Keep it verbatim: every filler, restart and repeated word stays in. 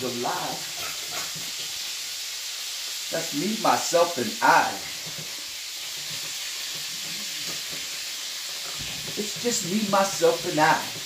the life. That's me, myself, and I. It's just me, myself, and I.